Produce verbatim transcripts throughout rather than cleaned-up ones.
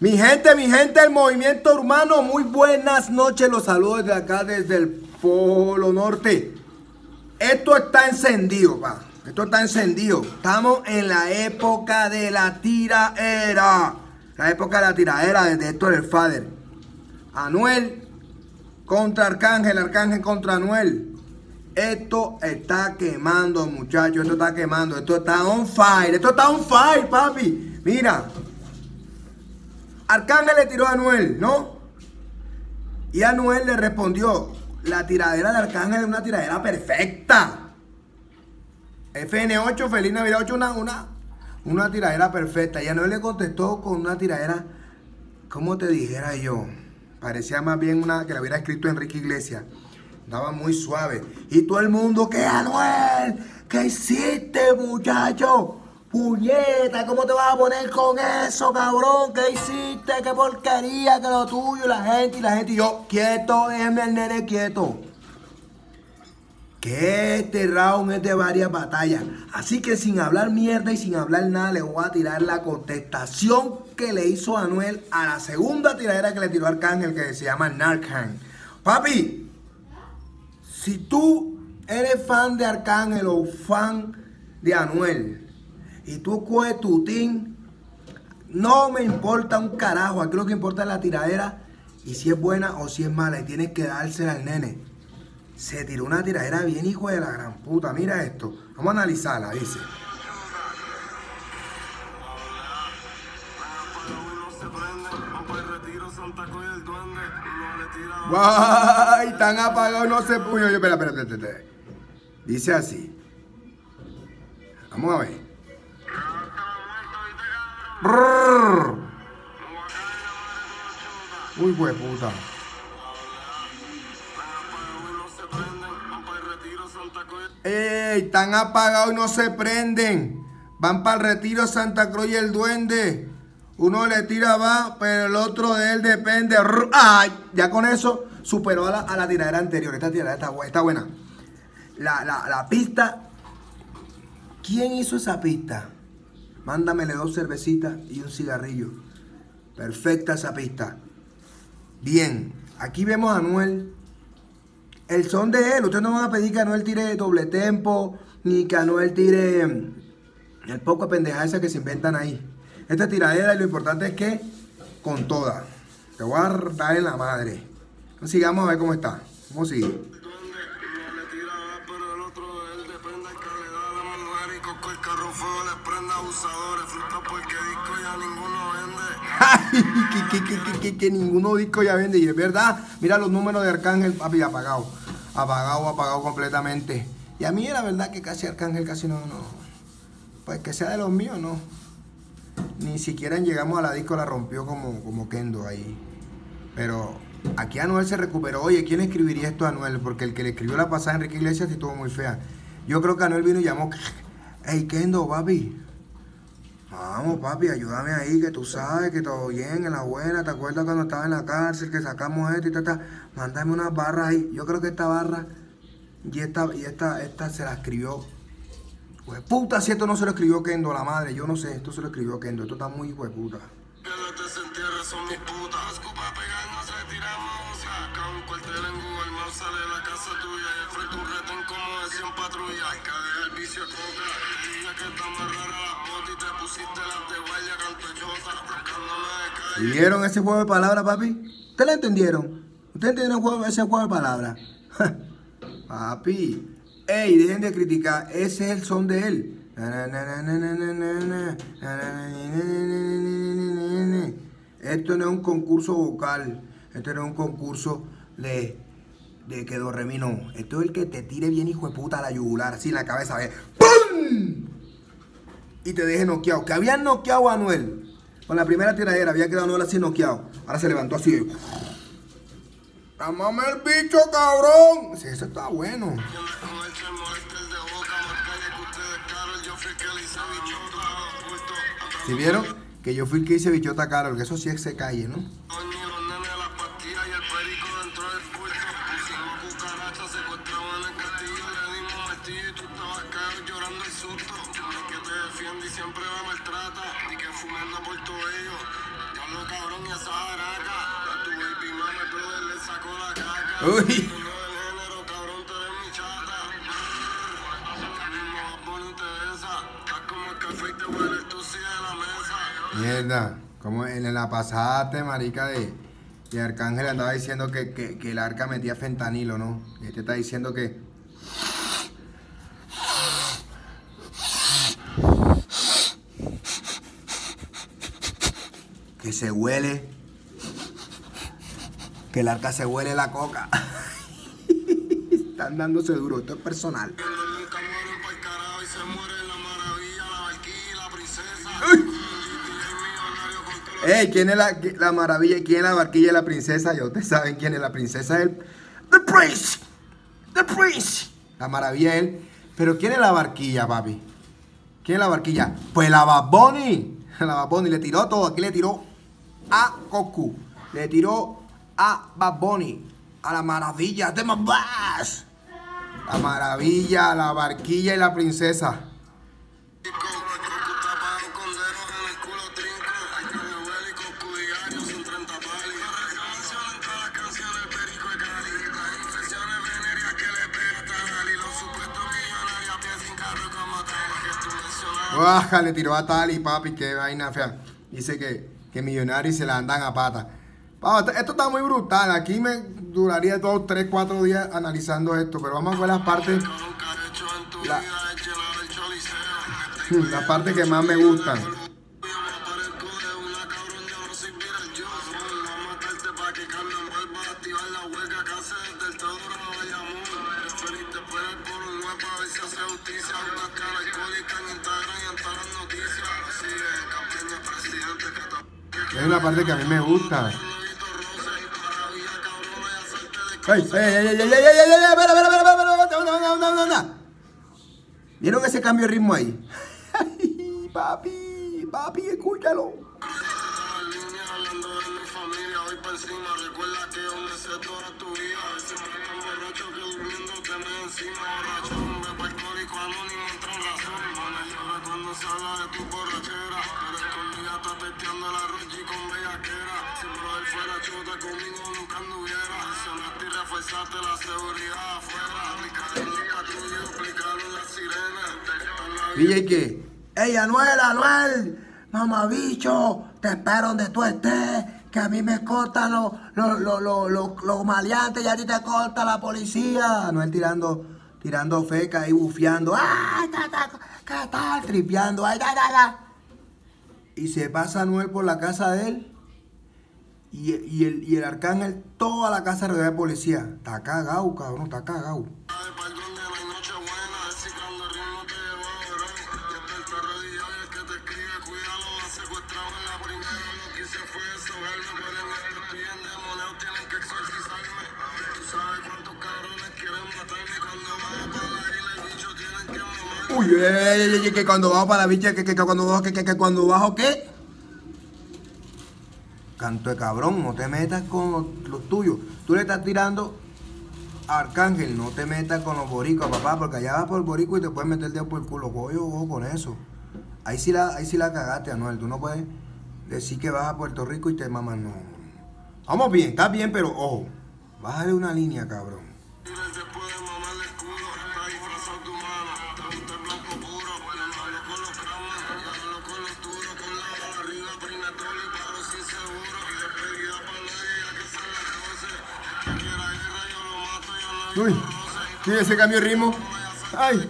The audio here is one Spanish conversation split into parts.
Mi gente, mi gente del movimiento urbano, muy buenas noches. Los saludo desde acá, desde el Polo Norte. Esto está encendido, pa. Esto está encendido. Estamos en la época de la tiraera. La época de la tiraera desde Héctor el Father. Anuel contra Arcángel, Arcángel contra Anuel. Esto está quemando, muchachos. Esto está quemando. Esto está on fire. Esto está on fire, papi. Mira. Arcángel le tiró a Anuel, ¿no? Y Anuel le respondió. La tiradera de Arcángel es una tiradera perfecta. F N ocho, Feliz Navidad ocho, una, una, una tiradera perfecta. Y Anuel le contestó con una tiradera, ¿cómo te dijera yo? Parecía más bien una que la hubiera escrito Enrique Iglesias. Daba muy suave. Y todo el mundo, ¿qué, Anuel? ¿Qué hiciste, muchacho? Puñeta, ¿cómo te vas a poner con eso, cabrón? ¿Qué hiciste? ¿Qué porquería? Que lo tuyo, la gente y la gente. Y yo, quieto, déjeme el nene quieto. Que este round es de varias batallas. Así que sin hablar mierda y sin hablar nada, le voy a tirar la contestación que le hizo Anuel a la segunda tiradera que le tiró Arcángel, que se llama Narcan. Papi, si tú eres fan de Arcángel o fan de Anuel, y tú coges tu team, no me importa un carajo. Aquí lo que importa es la tiradera y si es buena o si es mala. Y tienes que dársela al nene. Se tiró una tiradera bien, hijo de la gran puta. Mira esto. Vamos a analizarla, dice. Guay, están apagados, no se puño. Yo, espera, espera, espera, espera. Dice así. Vamos a ver. Uy, hueputa. Ey, están apagados y no se prenden. Van para el retiro Santa Cruz y el duende. Uno le tira va, pero el otro de él depende. Ay, ya con eso superó a la, a la tiradera anterior. Esta tiradera está, está buena. La, la, la pista. ¿Quién hizo esa pista? Mándamele dos cervecitas y un cigarrillo. Perfecta esa pista. Bien, aquí vemos a Anuel. El son de él. Ustedes no van a pedir que Anuel tire doble tempo, ni que Anuel tire el poco de pendejadas esas que se inventan ahí. Esta tiradera, y lo importante es que con toda. Te voy a dar en la madre. Entonces, sigamos a ver cómo está. ¿Cómo sigue? Ay, que, que, que, que, que ninguno disco ya vende. Y es verdad, mira los números de Arcángel, papi, apagado. Apagado, apagado completamente. Y a mí la verdad que casi Arcángel casi no, no. Pues que sea de los míos, no. Ni siquiera llegamos a la disco, la rompió como, como Kendo ahí. Pero aquí Anuel se recuperó. Oye, ¿quién escribiría esto a Anuel? Porque el que le escribió la pasada Enrique Iglesias sí estuvo muy fea. Yo creo que Anuel vino y llamó. Hey, Kendo, papi. Vamos, papi, ayúdame ahí, que tú sabes que todo bien, en la buena. ¿Te acuerdas cuando estaba en la cárcel, que sacamos esto y tal, tal? Mándame unas barras ahí. Yo creo que esta barra y esta, y esta, esta se la escribió. Pues puta, si esto no se lo escribió Kendo, la madre. Yo no sé, esto se lo escribió Kendo. Esto está muy hueputa. ¿Vieron ese juego de palabras, papi? ¿Ustedes lo entendieron? ¿Ustedes entendieron juego, ese juego de palabras? Papi, ey, dejen de criticar. Ese es el son de él. Esto no es un concurso vocal. Esto no es un concurso de, de que do re mi no. Esto es el que te tire bien, hijo de puta, a la yugular, así en la cabeza. ¿Ves? ¡Pum! Y te deje noqueado. Que habían noqueado a Anuel. Con la primera tiradera había quedado Anuel así noqueado. Ahora se levantó así. ¡Llámame el bicho, cabrón! Sí, eso está bueno. ¿Sí vieron? Que yo fui el que hice bichota Carol, que eso sí es se calle, ¿no? siempre me maltrata, y que fumando por todo ello. Diablo cabrón, Uy. Mierda, como en la pasada marica de, de Arcángel andaba diciendo que, que, que el arca metía fentanilo, ¿no? Y este está diciendo que que se huele, que el arca se huele la coca. Están dándose duro, esto es personal. Ey, ¿quién es la, la maravilla? ¿Quién es la barquilla y la princesa? Ya ustedes saben quién es la princesa. Es el The Prince. The Prince. La maravilla es él. Pero ¿quién es la barquilla, papi? ¿Quién es la barquilla? Pues la Bad Bunny. La Bad Bunny le tiró todo. Aquí le tiró a Goku. Le tiró a Bad Bunny. A la maravilla de Mambas. La maravilla, la barquilla y la princesa. Baja, le tiró a Tali, papi, qué vaina fea. Dice que, que millonarios se la andan a pata. Vamos, esto está muy brutal. Aquí me duraría dos, tres, cuatro días analizando esto. Pero vamos a ver las partes. La, la parte que más me gustan. Es una parte que a mí me gusta. ¡Ay! ¡Ay, ay, ay, ay, ay, ay, ay! ¡Espera, espera, espera, espera! ¿Vieron ese cambio de ritmo ahí? ¡Ay, papi! ¡Papi, escúchalo! D J que, ¡ey, Anuel, Anuel! Mamabicho, te espero donde tú estés, que a mí me cortan los lo, lo, lo, lo, lo maleantes y a ti te corta la policía. Anuel tirando, tirando feca y bufeando. ¡Ay, ta, ta, qué tal! Tripeando. ¡Ay, ta, ta, ta! Y se pasa Anuel por la casa de él. Y, y, el, y el Arcángel, toda la casa rodeada de policía. Está cagado, cabrón, está cagado. Uy, eh, eh, que cuando bajo para la bicha, que, que, que cuando bajo, que, que, que cuando bajo, ¿qué? Canto de cabrón, no te metas con los, los tuyos. Tú le estás tirando a Arcángel, no te metas con los boricos, papá, porque allá vas por el borico y te puedes meter el dedo por el culo. Coño, ojo con eso. Ahí sí la, ahí sí la cagaste, Anuel. Tú no puedes decir que vas a Puerto Rico y te mamas, no. Vamos bien, está bien, pero ojo, bájale una línea, cabrón. Uy, ¿sí ese cambio de ritmo? Ay.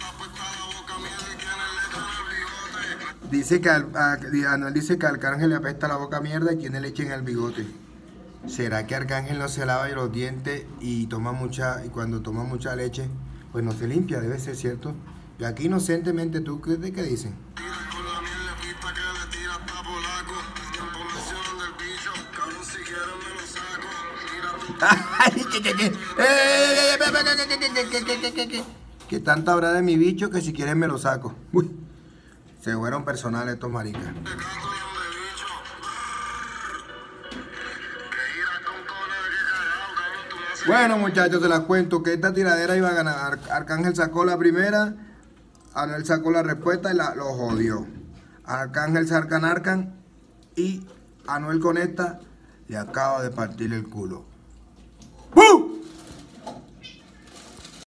Dice que al, a, Anuel dice que a Arcángel le apesta la boca mierda y tiene leche en el bigote. ¿Será que Arcángel no se lava los dientes y toma mucha, y cuando toma mucha leche, pues no se limpia? Debe ser cierto. Y aquí inocentemente, ¿tú qué, qué dicen? Que tanto habrá de mi bicho que si quieren me lo saco. Uy, se fueron personales estos maricas. Bueno, muchachos, se las cuento que esta tiradera iba a ganar. Arcángel sacó la primera, Anuel sacó la respuesta y la, lo jodió. Arcángel sarcan arcan y Anuel con esta le acaba de partir el culo. ¡Bum!